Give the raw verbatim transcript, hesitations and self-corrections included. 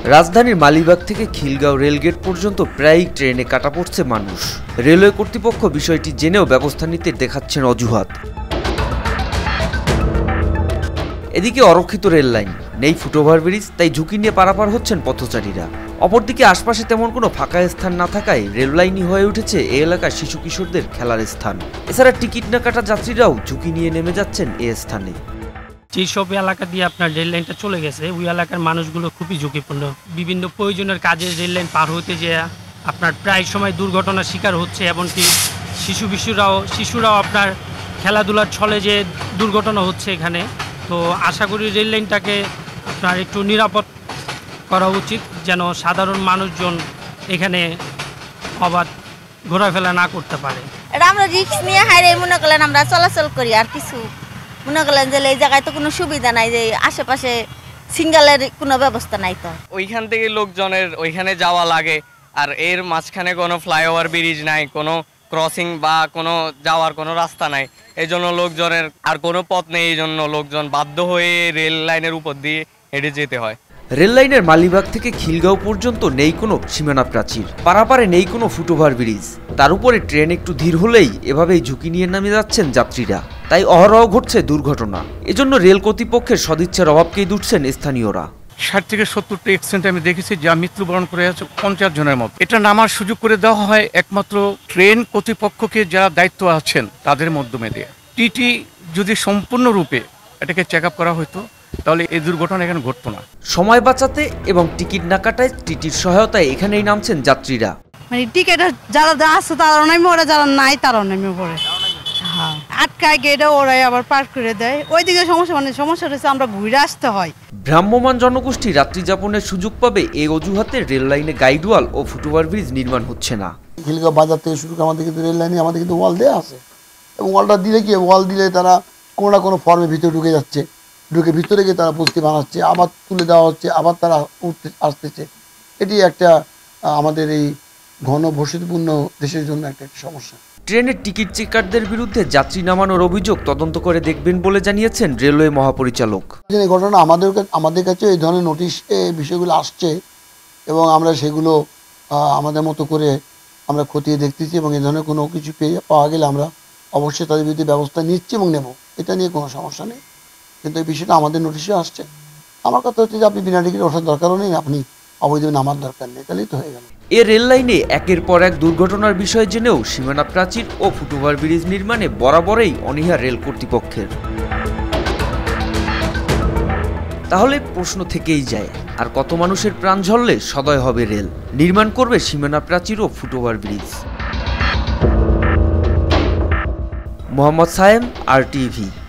রাজধানীর মালিবাগ থেকে খিলগাঁও রেলগেট পর্যন্ত প্রায়ই ট্রেনে কাটা পড়ছে মানুষ। রেলওয়ে কর্তৃপক্ষ বিষয়টি জেনেও ব্যবস্থা নিতে দেখাচ্ছেন অজুহাত। এদিকে অরক্ষিত রেল লাইন, নেই ফুটওভার ব্রিজ, তাই ঝুঁকি নিয়ে পারাপার হচ্ছেন পথচারীরা। অপরদিকে আশপাশে তেমন কোনো ফাঁকা স্থান না থাকায় রেল লাইনই হয়ে উঠেছে এই এলাকার শিশু কিশোরদের খেলার স্থান। এছাড়া টিকিট না কাটা যাত্রীরাও ঝুঁকি নিয়ে নেমে যাচ্ছেন এ স্থানে। যেসব এলাকা দিয়ে আপনার রেল লাইনটা চলে গেছে ওই এলাকার মানুষগুলো খুবই ঝুঁকিপূর্ণ। বিভিন্ন প্রয়োজনের কাজে রেল লাইন পার হতে যেয়ে আপনার প্রায় সময় দুর্ঘটনার শিকার হচ্ছে, এমনকি শিশু শিশুরাও শিশুরাও আপনার খেলাধুলার ছলে যে দুর্ঘটনা হচ্ছে এখানে। তো আশা করি রেল লাইনটাকে আপনার একটু নিরাপদ করা উচিত, যেন সাধারণ মানুষজন এখানে অবাধ ঘোরাফেরা না করতে পারে। এটা আমরা রিস্ক নিয়ে হাইরে মনে করলেন আমরা চলাচল করি, আর কিছু মনে করলেন যে এই জায়গায় তো কোনো সুবিধা নাই, যে আশেপাশে সিঙ্গেলের কোনো ব্যবস্থা নাই। তো ওইখান থেকে লোকজনের ওইখানে যাওয়া লাগে, আর এর মাঝখানে কোনো ফ্লাইওভার ব্রিজ নাই, কোনো ক্রসিং বা কোনো যাওয়ার কোনো রাস্তা নাই। এই জন্য লোকজনের আর কোনো পথ নেই, এই জন্য লোকজন বাধ্য হয়ে রেল লাইনের উপর দিয়ে হেঁটে যেতে হয়। রেল লাইনের মালিবাগ থেকে খিলগাঁও পর্যন্ত নেই কোনো সীমানা প্রাচীর, পারাপারে নেই কোনো ফুটওভার ব্রিজ। তার উপরে ট্রেন একটু ধীর হলেই এভাবেই ঝুঁকি নিয়ে নামে যাচ্ছেন যাত্রীরা, তাই অহরহ ঘটছে দুর্ঘটনা। এজন্য রেল কর্তৃপক্ষের সদিচ্ছার অভাবকেই দুটছেন স্থানীয়রা। ষাট থেকে সত্তরটা এক্সিডেন্ট আমি দেখেছি যা মৃত্যুবরণ করে আছে পঞ্চাশ জনের মতো। এটা নামার সুযোগ করে দেওয়া হয় একমাত্র ট্রেন কর্তৃপক্ষকে যারা দায়িত্ব আছেন তাদের মাধ্যমে দিয়ে। টিটি যদি সম্পূর্ণরূপে এটাকে চেক আপ করা হতো তাহলে এই দুর্ঘটনা এখানে ঘটতো না। সময় বাঁচাতে এবং টিকিট না কাটায় টিটির সহায়তায় এখানেই নামছেন যাত্রীরা। মানে টিকিট যারা আছে তারাও নামে ওরা, যারা নাই তারাও নামে পড়ে। হ্যাঁ, আটকায় গেটে ওরাই আবার পার করে দেয়। ওইদিকে সমস্যা মানে সমস্যা রয়েছে, আমরা ঘুরে আসতে হয়। ভ্রাম্যমাণ জনগোষ্ঠী রাত্রি যাপনের সুযোগ পাবে এই অজুহাতে রেল লাইনে গাইডওয়াল ও ফুটওভার ব্রিজ নির্মাণ হচ্ছে না। খিলগাঁও বাজার থেকে শুরু করে আমাদের কিন্তু রেল লাইনে আমাদের কিন্তু ওয়াল দেওয়া আছে, এবং ওয়ালটা দিলে কি ওয়াল দিলে তারা কোনো না কোনো ফর্মের ভিতরে ঢুকে যাচ্ছে, ঢুকে ভিতরে গিয়ে তারা বস্তি বানাচ্ছে, আবার তুলে দেওয়া হচ্ছে, আবার তারা উঠতে আসতেছে। এটি একটা আমাদের এই ঘনবসতিপূর্ণ দেশের জন্য একটা সমস্যা। ট্রেনের টিকিট চেকারদের বিরুদ্ধে যাত্রী নামানোর অভিযোগ তদন্ত করে দেখবেন বলে জানিয়েছেন রেলওয়ে মহাপরিচালক। এই ঘটনা আমাদের আমাদের কাছে এই ধরনের নোটিশ বিষয়গুলো আসছে, এবং আমরা সেগুলো আমাদের মতো করে আমরা খতিয়ে দেখতেছি, এবং এই ধরনের কোনো কিছু পেয়ে পাওয়া গেলে আমরা অবশ্যই তাদের বিরুদ্ধে ব্যবস্থা নিচ্ছি এবং নেব। এটা নিয়ে কোনো সমস্যা নেই, কিন্তু এই বিষয়টা আমাদের নোটিশে আসছে। আমার কথা হচ্ছে যে আপনি বিনা টিকিট ওঠার দরকারও নেই, আপনি অবৈধ নামার দরকার নেই, তাহলেই তো হয়ে গেল। এ রেল লাইনে একের পর এক দুর্ঘটনার বিষয় জেনেও সীমানা প্রাচীর ও ফুটওভার ব্রিজ নির্মাণে বরাবরই অনীহা রেল কর্তৃপক্ষের। তাহলে প্রশ্ন থেকেই যায়, আর কত মানুষের প্রাণ ঝরলে সদয় হবে রেল? নির্মাণ করবে সীমানা প্রাচীর ও foot over bridge. Mohammad Sayem, R TV.